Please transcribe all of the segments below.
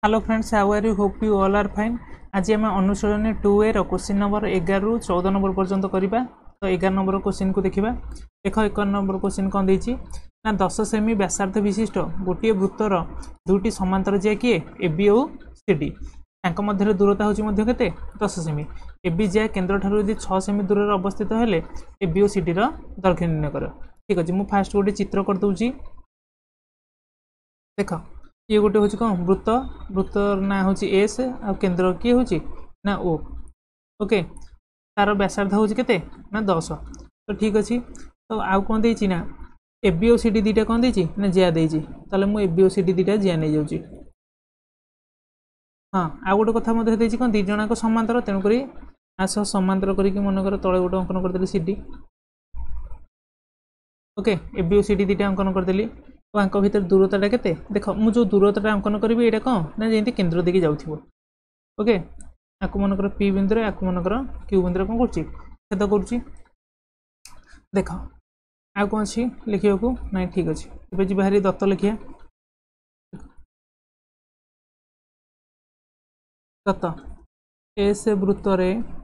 Hello friends, how are you? Hope you all are fine. आज आम अनुशीलन 2A question number 11 रु 14 number पर्यंत करवा। तो 11 नंबर क्वेश्चन को देखा। देख 1 नंबर क्वेश्चन कौन देती ना 10 सेमी व्यासार्ध विशिष्ट गोटे वृत्तर दुईटी समांतर जे किए ए बी और सी डी मध्य दूरता हूँ 10 सेमी। ए बी जे केन्द्र ठार यदि 6 सेमी दूर अवस्थित हेले ए बी और सी डी दैर्घ्य निर्णय कर। ठीक अच्छे, मुझे फास्ट गोटे चित्र करदे। देख ये गोटे हूँ कौन वृत्त, वृत्तर ना हूँ एस आ केन्द्र किए हूँ ना ओ। ओके, तार व्यासार्ध हूँ के ना 10। तो ठीक अच्छे, तो आउ कौन देती ना ए बी और सी डी दुईटा कौन देती ना जिया देती। ताले मु ए बी और सी डी दुईटा जिया नहीं जाऊँगी। हाँ, आउ गोटे कथा मध्य देती कौन दुई जनाक समांतर, तेणुक आस समांतर करके मनकर तले गोटे अंकन करदेली C D. Okay, A B और सी डी दुईटा अंकन करदेली। तो भितर दूरता के देख मु जो दूरता अंकन करी यहाँ कौन ना जमी केन्द्र देके जाऊँ। ओके, आपको मनकर पी बिंदु आपको मनकर क्यू बिंदु कौन करेद करुच्ची। देख आ कौन अच्छी लिखा को ना ठीक अच्छे। ए जी बाहरी दत्त लिखिया। दत्त एस वृत्तर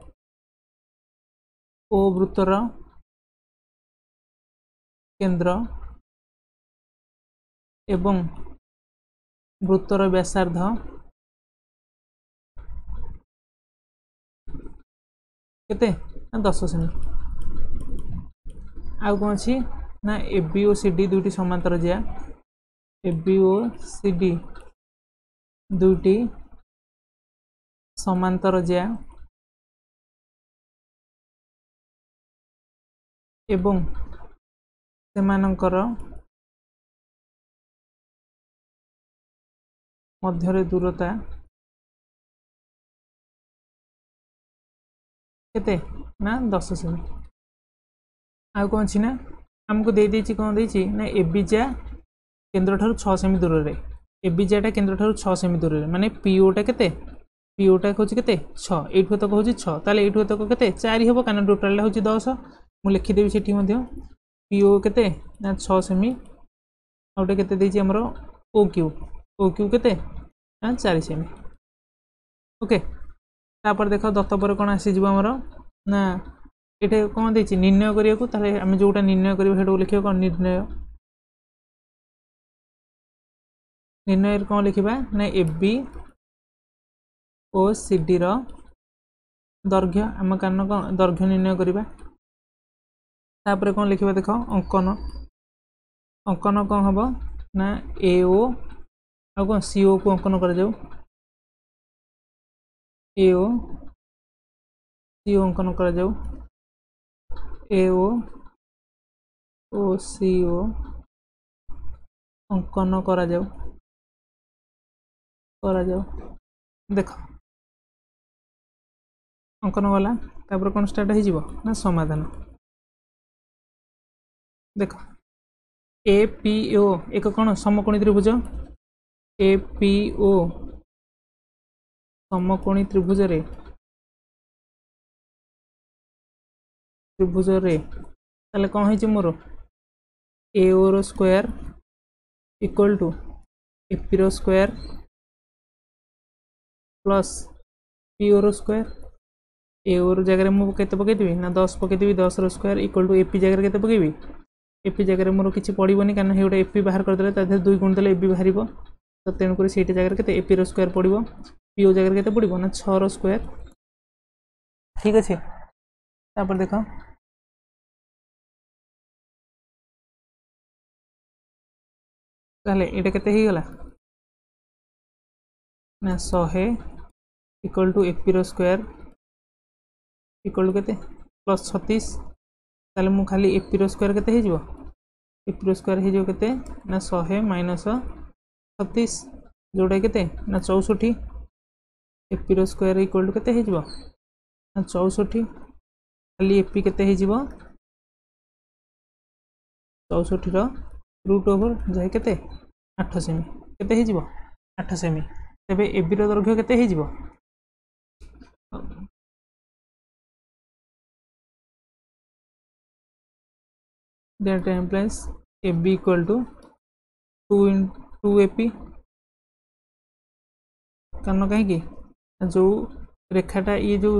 ओ वृत्तर केन्द्र एवं वृत्तर व्यासार्ध केते 10 सेमी। आउ कौन अच्छी ना ए बी और सी डी दुईटी समांतर जिया। ए बी और सी डी दुईटी समांतर जिया एवं सेमानंकर मध्य दूरता केते ना 10 सेमी। आउ कौन अच्छी ना आमको दे देती कौन देती ना ए बी जा केन्द्र ठार 6 सेमी दूर रे। ए बी जाटा केन्द्र ठार 6 सेमी दूर रे माने पीओटा केते पीओटा हूँ के 6 एठू तक हूँ 6 ताले एठू तक के 4 हम कहीं टोटाल हूँ 10। मुझे लिखिदेवी से पीओ के ना 6 सेमी आउटे के आमर ओ क्यू के ना 4 सेमी। ओके, तापर देख दत्त पर कौन आसीज आमर ना ये कौन देती निर्णय करने आम जोटा निर्णय कर लिखा कौन निर्णय। निर्णय कौन लिखा ना A B O C D दैर्घ्य आम कारण कौन दैर्घ्य निर्णय करवा। तापर कौन लिखा देख अंकन अंकन कौन हम ना ए ओ आ कौन सी ओ को अंकन कर ए ओ सी ओ अंकन कर ए ओ सी ओ अंकन करा देख अंकन गला। तापर कौन स्टार्ट हो ना समाधान। देख ए पी ओ एक कौन समकोणी त्रिभुज। ए पी ओ समकोणी त्रिभुज रे ताले कौन है मोर ए ओ रो square equal to A P रो स्क्वायर प्लस पी ओ रो स्क्वायर। ए ओ रो जगह मुझे पकईदेवी ना 10 पकईदेवी 10 रो स्क्वायर इक्वल टू एपी जगह के पकईबी एपी जगह मोर किसी पड़ोनी कारण ये गोटे एपी बाहर करदे 2 गुण देले एपी बाहर। तो तेणुक से जगह के एपी रो स्क्वायर पड़ो पीओ जगह के पड़ो ना 6 रो स्क्वायर। ठीक अच्छे, तापर देख ताले ये के गला ना 100 इक्वल टू एपी रो स्क्वायर इक्वल टू के प्लस 36। ताले मु खाली एपी रो स्क्वायर के एपी रो स्क्वायर हो के ना 100 माइनस 36 जोड़ा के ना 64। एपी रो स्क्वायर इक्वल टू के ना 64 खाली एपी के 64 रूट ओवर जाए के 8 सेमी के 8 सेमी। तेरे एबी दैर्घ्य के that implies AB equal to 2 AP कारण कहीं जो रेखाटा ये जो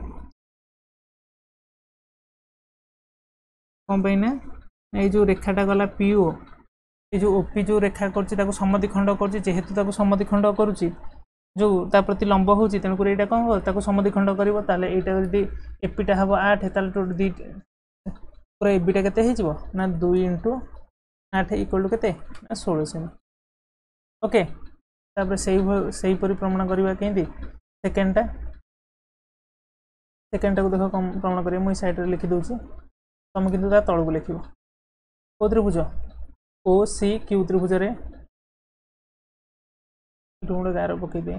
कौन पे ना ये जो रेखाटा गला पीओ ये जो ओपी जो रेखा कर समद्विखंड कर जेहेतु समद्विखंड करुच्ची जो ता प्रति लंब हो तेणुक यहाँ कौन हम समद्विखंड कर एपीटा हम 8 दी पूरा एबीटा के ना 2 × 8 इक्वल टू के 16 सेमी ओके तापर से प्रमाण करवा कहीं सेकेंडटा को देख प्रमाण कर मुझे साइड लिखिदे तुम कि तलू लिख कौ त्रिभुज ओ सी क्यू त्रिभुज गोटे गार पकईदे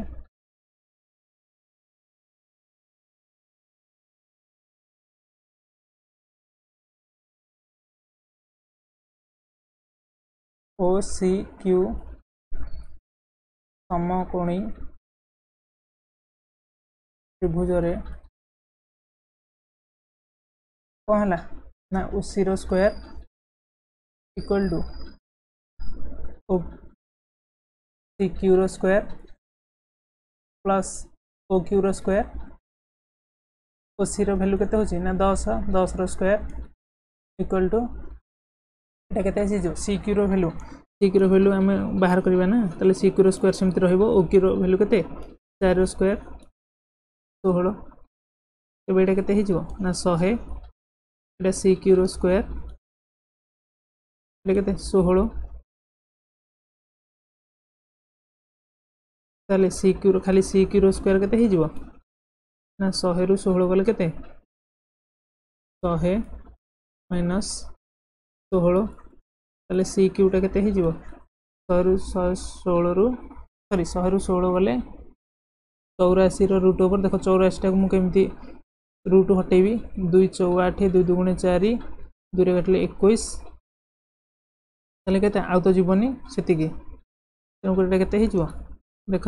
ओ सी क्यू समकोणी त्रिभुज कौन है ना ओसी रो square equal to O C Q रो स्क्वायर प्लस ओ क्यू रो स्क्वायर ओसी रो वैल्यू केते होची ना 10 रो स्क्वायर इक्वल टू एटा केते सी क्यू रो वैल्यू आम बाहर करवा ना ताले सी क्यू रो स्क्वायर सेमती रहइबो ओ क्यू रो वैल्यू केते 4 रो स्क्वायर 16 तबे एटा केते हिजो ना 100 एटा सी क्यू रो स्क्वायर एटा केते 16 ताले सी क्यू रो खाली सी क्यू रो स्क्वायर केते हिजो ना 100 रु 16 गले केते 100 माइनस 16 ताले सी क्यूटा केते हिजो 100 रु 16 रु सॉरी 100 रु 16 गले 84 रो रूट ओवर देखो 84 टा को केमती रूट हटेबी 2 4 8 2 2 4 2 रे कटले 21 ताले केते आउ तो जीवनी सेतिकी तेणुक एटा केते हिजो देख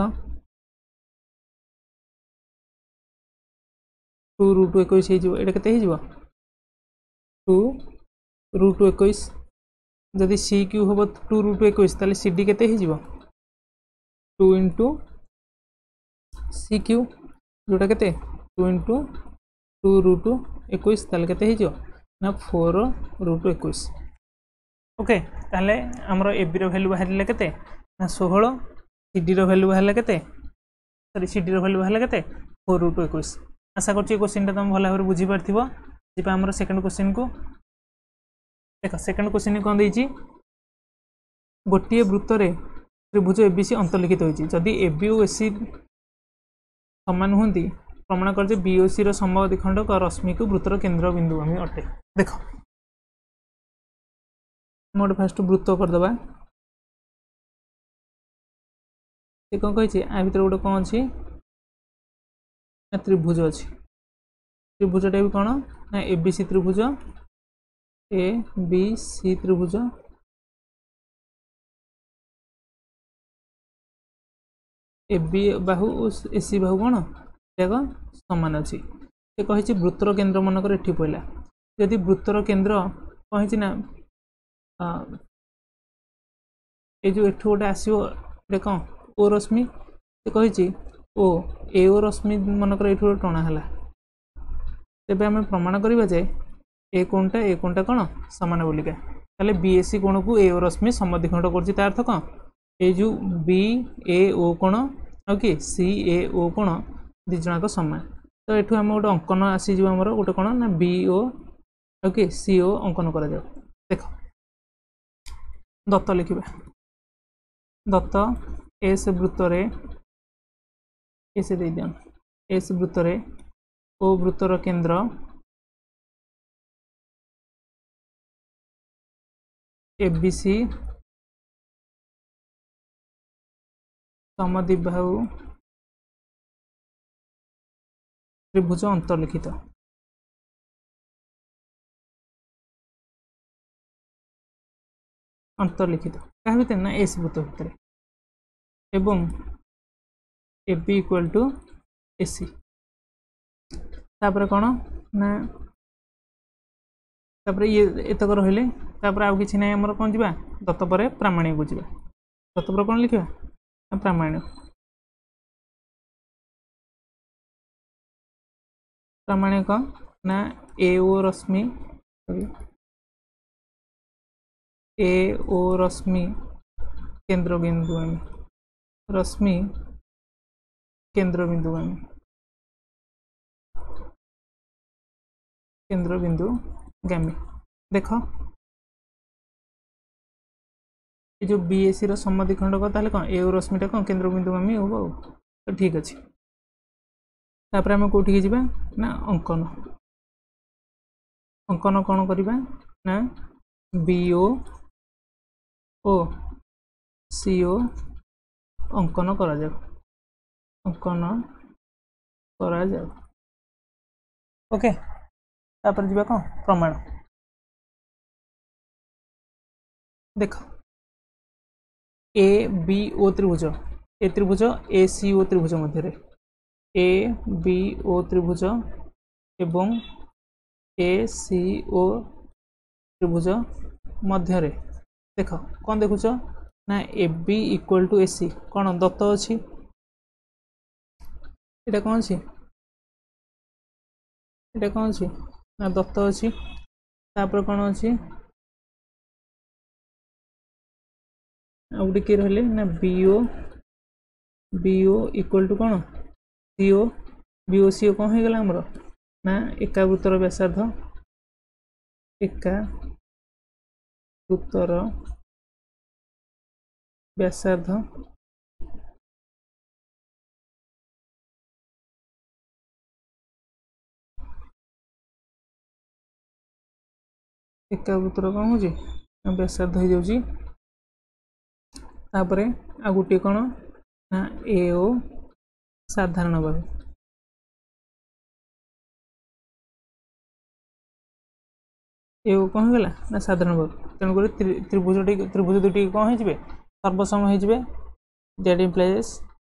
2 रूट 21 हिजो एटा केते हिजो 2 रूट 21 जदि सी क्यू हम 2 रूट 21 ताले सी डी केते हिजो 2 × सी क्यू जोटा केते 2 × 2 रूट 21 ताले केते हिजो ना 4 रूट 21 ओके ताले हमरो एबी रो वैल्यू बाहरले केते ना 16 सी डी रो वैल्यू बाहरले केते सॉरी सी डी रो वैल्यू बाहरले केते 4 रूट 21 आशा करछि क्वेश्चन तुम भल भाव बुझी पारथिबो जिपा हमरो सेकंड क्वेश्चन को देख सेकंड क्वेश्चन कौन देछि गोटे वृत्त रे त्रिभुज एबीसी अंतर्लिखित होइछि जदि एबी और एसी समान होंती प्रमाण कर बीओसी रो समद्विखंड रश्मि को वृत्तर केंद्र बिंदु आम अटे देख मोटे फास्ट वृत्त करदे कौन कही आ भर गोटे कौन अच्छी त्रिभुज अच्छी त्रिभुजटा भी कौन ना एबीसी त्रिभुज ए बी सी त्रिभुज एबी बाहु एसी बाहु कौन देख सामान अच्छी से कही वृत्तर केन्द्र मनकर एठी पड़ा जदि वृत्तर केन्द्र कही ना ये जो एठू गोटे आसो कौन ओ रश्मि से कही ओ ए ओ रश्मि मनकर एठू टणा है तेज आम प्रमाण करवा जाए ए कोणटा कौन सामान बोलिका ताले बीएससी कोण को ए ओ रश्मि समद्विखंड करछि तार अर्थ कौन ए जो बी ए ओ कोण ओके सी ए ओ कोण दी जनाक समान तो एठू आम गोटे अंकन आसीज आमर गोटे कौन ना बी ओ ओके सी ओ अंकन करा जाओ देख दत्त लिखा दत्त एस वृत्त एस दे दियन एस वृत्त ओ वृत्तर केन्द्र एबीसी समद्विबाहु त्रिभुज अंतर्लिखित क्या भितर ना एस वृत्त भितर एवं एबी इक्वल टू एसी तापर कौन ना तापर ये एतक रहिले तापर आउ किछि नै हमर कोन जिबा दत्त परे प्रामाणिक को जिबा दत्त पर कोन लिखिबा प्रामाणिक प्रमाण कौन ना एओ रश्मि एओ रश्मि केंद्र बिंदु रश्मि केंद्र बिंदु केंद्र बिंदु गामी देख ये जो बीएससी समद्विखंड का ताले कौन एओ रश्मिटा कौन केंद्र बिंदु गामी हो तो ठीक अच्छे तापर आम कौटी जावा ना अंकन अंकन कौन करवा ना बीओ ओ सीओ अंकन करा जाओ अंकन करा जाओ ओके तापर जीवा कौन प्रमाण देख ए बी ओ त्रिभुज ए त्रिभुज ए सी ओ त्रिभुज मध्य ए बी ओ त्रिभुज एवं ए सी ओ त्रिभुज मध्य देख कौन देखुच ना A B equal to A C कौन दत्त अच्छी एटा कौन अच्छी एटा कौन अच्छी ना दत्त अच्छी तापर कौन अच्छी आउटे किए रही ना बीओ इक्वल टू कौन सीओ बीओ सीओ कौन हो गला हमर ना एकावृत्तर व्यासार्ध एकावृत्तर व्यासार्ध एकावृत्तर कौन हो व्यासार्ध हो जाऊँगी तापर आ गोटे कौन ना एओ साधारण भाव एओ कौन होगा ना साधारण भाव तेणुक त्रिभुज दुटी कौन हो सर्वसम हो that implies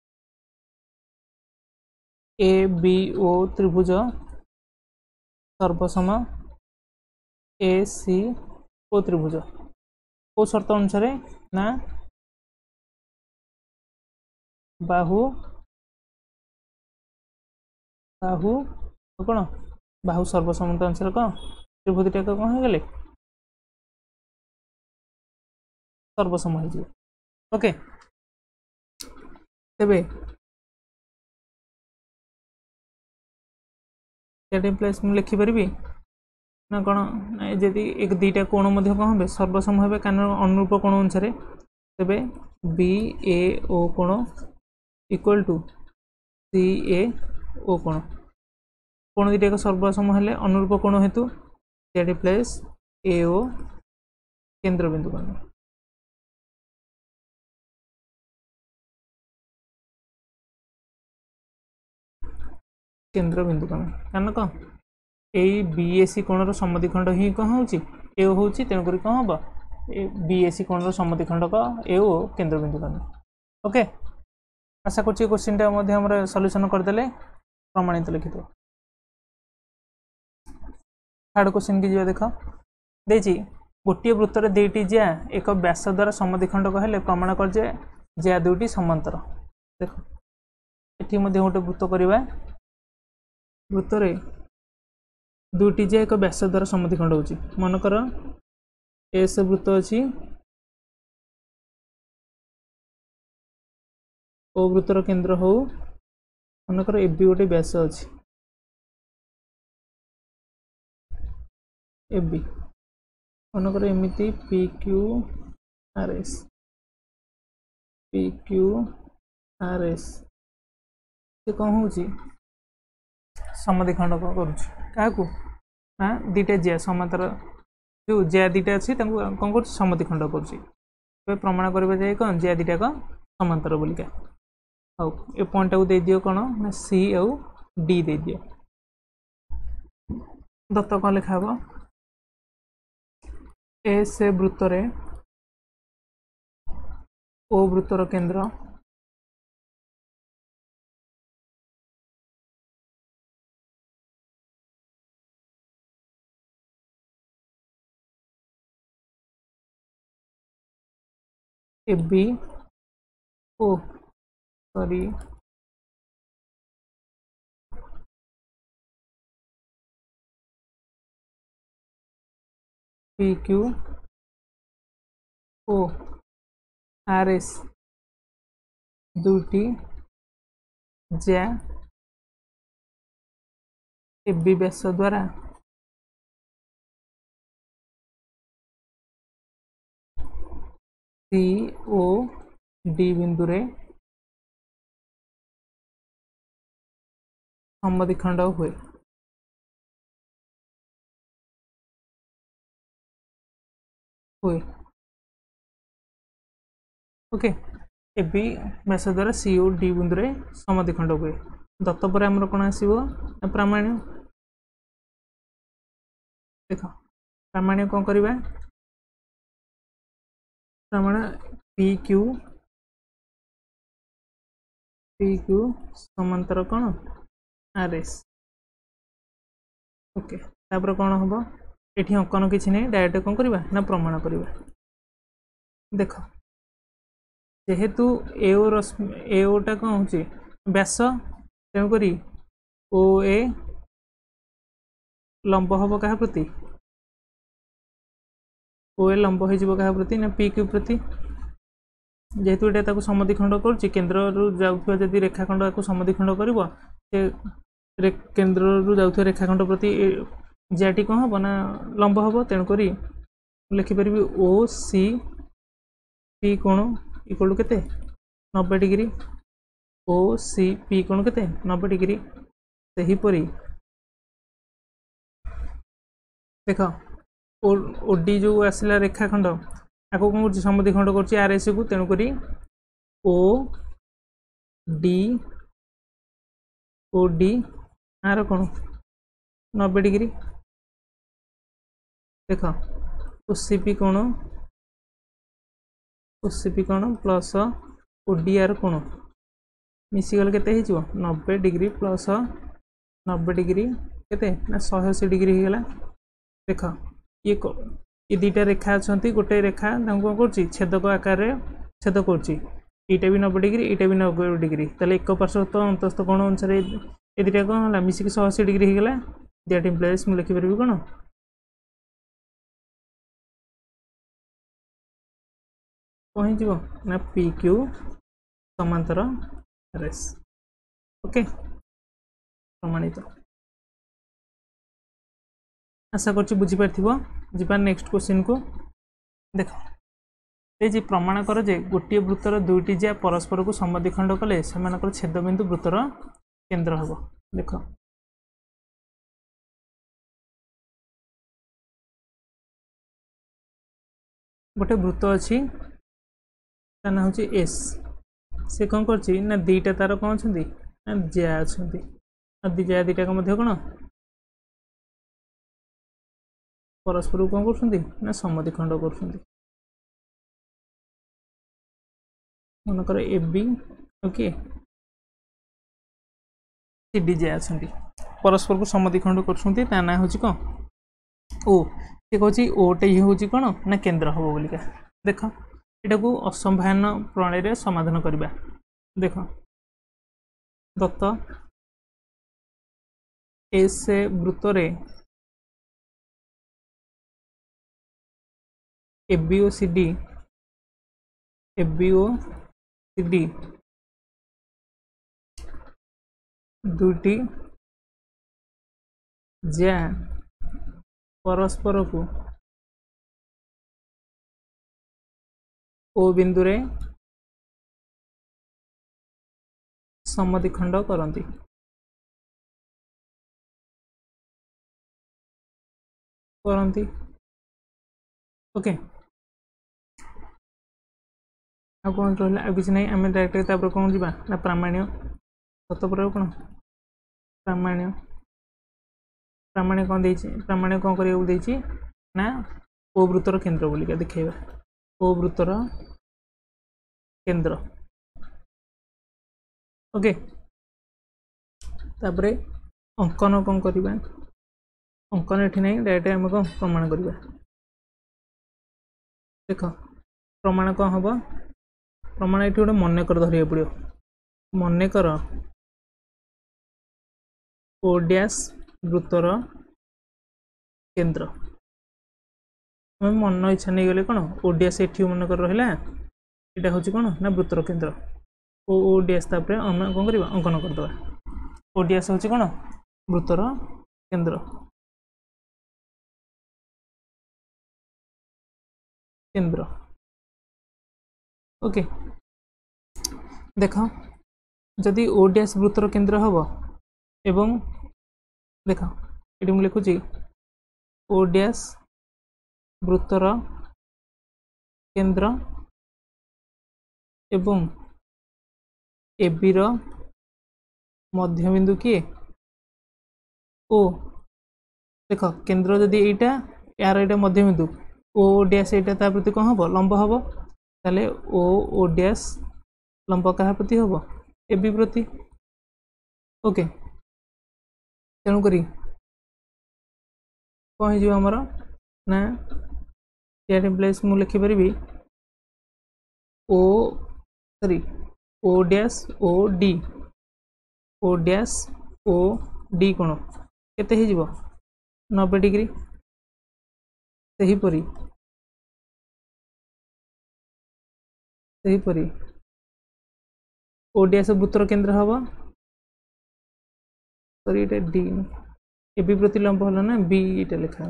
A B O त्रिभुज सर्वसम ए सी ओ त्रिभुज को शर्त अनुसार ना बाहु बाहु कौन बाहु सर्वसम्मत अनुसार कौन त्रिभुजटा कौन हो गले सर्वसम हो ओके तेबे प्लेस लिखि पारि ना कौन जदि एक दुईटा कोण मध्य कौन हे सर्वसम हे कारण अनुरूप कोण अनुसार तेबे बी ए ओ कोण इक्वल टू सी ए ओ कोण कोण दुईटा एक सर्वसम हेले अनुरूप कोण हेतु दैट प्लेस ए ओ केंद्र बिंदु कोण केंद्र बिंदु कोण कारण कौन यही बीएससी कोणर समद्विखंड ही कौन हो तेणुक कौन हम बीएससी कोणर समद्विखंड ए ओ केंद्र बिंदु कोण ओके आशा कर क्वेश्चन टा सल्यूशन करदे प्रमाणित लिखिद थर्ड क्वेश्चन की जी देख देखिए गोटे वृत्तर दुईटी ज्या एक व्यास द्वारा समद्विखंड कहले प्रमाण कर ज्या दुईटी समांतर देख ये गोटे वृत्त करवा वृत्तर दुईटी ज्या एक व्यास द्वारा समद्विखंड हो मनकर एस वृत्त अच्छी ओ वृत्तर केंद्र हो मनकर ए बी गोटे व्यास अच्छी ए बी मनकर एमती पी क्यू आर एस कौन हो समद्विखंड क्या ना दीटा जिया समांतर जो जिया दीटा अच्छी कौन कर समद्विखंड कर प्रमाण करवा जाए कौन जिया दीटा का समांतर बोलिका हाउ ए पॉइंट को दे दियो कौन ना सी आउ डी दे दियो दत्त कौन लिखा हम एस वृत्तर ओ वृत्तर केंद्र A B O sorry P Q O R S दुईटी ज्या एबी व्यास द्वारा सी ओ डी बिंदु रे समद्विखंड हुए। ओके एबी व्यास द्वारा सी ओ डी बिंदु रे समद्विखंड हुए। दत्त पर आमर कौन आसो प्रामाण्य देख प्रामाण्य कौन करवा प्रामाण्य पी क्यू समांतर कौन आर एस। ओके तापर कौन हम ये अंकन किसी नहीं डायरेक्ट कौन करवा ना प्रमाण करवा। देख जेहेतु एओटा कौन हो व्यास तेणुक ओ ए लंब हम क्या प्रति ओ ए लंब हो क्या प्रति ना पी क्यू प्रति। जेहेतु ये समद्विखंड कर केन्द्र जाऊँ जदि रेखाखंड को समद्विखंड कर केन्द्र जाऊँ रेखाखंड प्रति जाटी कौन हम ना लंब हम तेणुक लिखिपर ओ सी पी कोण इक्वल टू केते 90 डिग्री ओ सी पी कोण केते 90 डिग्री। सेहीपरि देख ओडी जो आसला रेखाखंड आपको कौन कर समद्विखंड कर आर एस को तेणुक ओ डी आर कौन 90 डिग्री। देख ओसीपी कोण प्लस ओडीआर कोण मिसीगल केते 90 डिग्री प्लस 90 डिग्री केते ना 180 डिग्री होगा। देख ये दुईटा रेखा अच्छा गोटे रेखा कौन कर छेदक आकार छेद कर भी 90 डिग्री यहाँ भी 90 डिग्री ताले एक पार्श्व अंतस्थ कोण अनुसार ये दुटा कौन है मिसिक 180 डिग्री होगा। दैट इम्प्लाइज मुझे लिखिपर कौन कहीं ना पी क्यू समांतर आर एस। ओके प्रमाणित आशा कर बुझीपार जीवार नेक्स्ट क्वेश्चन को देख ये प्रमाण कर जे गोटे वृत्तर दुईटी ज्या परस्पर को समद्विखंड कले से छेदबिंदु वृत्तर केन्द्र हम। देख गोटे वृत्त अच्छी ना हूँ एस से कौन कर दीटा तार कौन अच्छा ज्या अच्छा ज्या दीटा कौन परस्पर कौन कर समद्विखंड कर मनकर A B okay C D जे अच्छा परस्पर को समद्विखंड कर ना हूँ कौन ओ सी कह ओटे ही हूँ कौन ना केन्द्र हम बोलिका। देख यहाँ को असंभायन प्रणाली समाधान करवा। देख दत्त एस वृत्त एबीओ सी डी दुईटी ज्या परस्पर को ओ बिंदु रे समद्विखंड करती। ओके आ कौन रहा किसी ना आम डायरेक्ट कौन जावा ना प्रामाण्य दत्त पर कौन प्रामाण्य प्रामाण्य कौन देछि प्रामाण्य कौन करना ना ओ वृत्तर केन्द्र बोलिका देखा ओ वृत्तर केन्द्र। ओके तापरे अंकन कौन करवा अंकन ये ना डायरेक्ट आम कौन प्रमाण करवा। देख प्रमाण कौन हम प्रमाण ये गोटे मनकर धरिया पड़ो मनकर ओ डैश वृत्तर केन्द्र आम मन इच्छा नहीं गले कौन ओडियास एटी मनकर रहा यहाँ हूँ कौन ना वृत्तर केन्द्र ओडियास तापर आम कौन कर अंकन करदे ओडियास हूँ कौन वृत्तर केन्द्र केन्द्र ओके देख जदि ओडियास वृत्तर केन्द्र हम एवं देख ये मुझे लिखुची ओडियास वृत्तर केन्द्र एवं एबीर मध्यबिंदु किए ओ देख केन्द्र जदि यहाँ यार यहाँ मध्यबिंदु ओडियास यहाँ प्रति कौन हम लंब हम ताले ओडियास लंब क्या प्रति हम एबी प्रति ओके तेणुक कौन हो आमर ना दैट इम्प्लाइज मु लिखिपर O sorry O dash O D कोण केते हो 90 डिग्री सहीपरी ओडियास वृत्तर केन्द्र हम सॉरी ये डी ए बी प्रति लंब हल ना बी ये लिखा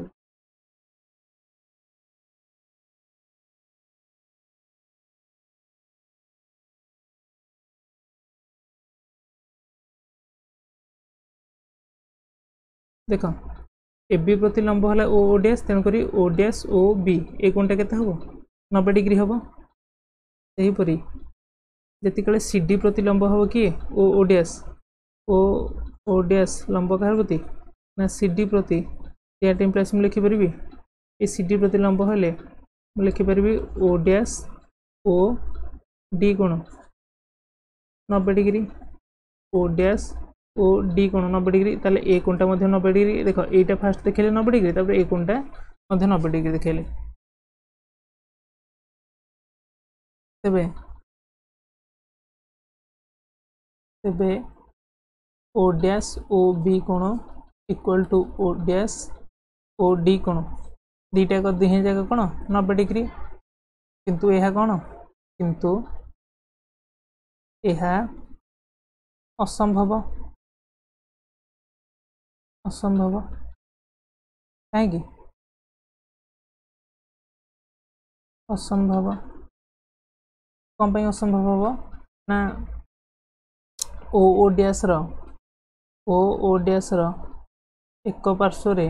देख ए बी प्रति लंब है ओडियास तेणुक ओडियास ओ बी ए कोणटा केते हम 90 डिग्री हम सहीपरी जिते सी डी प्रति लंब हम किए ओडियास ओडियास लंब क्या प्रति ना सी डी प्रति दैट इम्प्लाइज मुझे लिखिपर ये सी डी प्रति लंब हेले मुझे लिखिपर ओडियास ओ डी कोण 90 डिग्री ओडियास ओ डी कोण 90 डिग्री ताले ए कोणटा 90 डिग्री देख एटा फास्ट देखले 90 डिग्री तापर ए कोणटा 90 डिग्री देखले तेबे ओडियास ओ बी कोण इक्वल टू ओडियास ओ डी कोण दीटा को दिहे जगह कोण 90 डिग्री किंतु यह कोण किंतु यह असंभव कहीं असंभव कौन पे असंभव हम ना ओडियास एक पार्श्व रे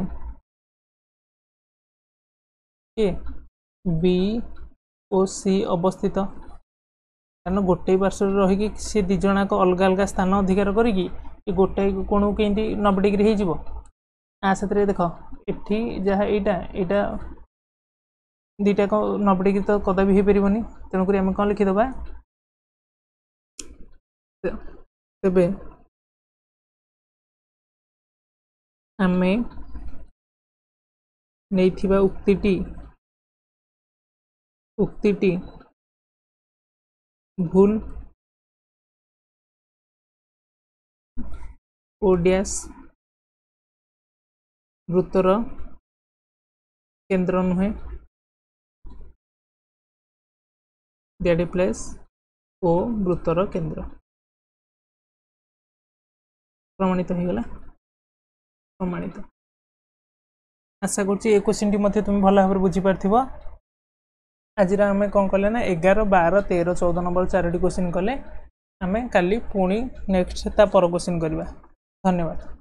बी ओ सी अवस्थित कारण गोटे पार्श्व रही सी दी जनाक अलग अलग स्थान अधिकार करी गोटे कोण के 90 डिग्री हो से देख एठी जहाँ यहाँ दीटा को 90 डिग्री तो कदापि हो पारनि तेणुक आम कौन लिखिदबा तेबे आमे नैथिबा उक्तिटी भूल ओडियास वृत्तर केन्द्र नुहे दैट इम्प्लाइज ओ वृत्तर केन्द्र प्रमाणित हो गला प्रमाणित आशा करुँची क्वेश्चन टी तुम भल भाव बुझी पार्थिबो आज आम कौन कले ना 11 12 13 14 नंबर 4टी क्वेश्चन कले आम काली पुणी नेक्स्ट ता पर क्वेश्चन करवा धन्यवाद।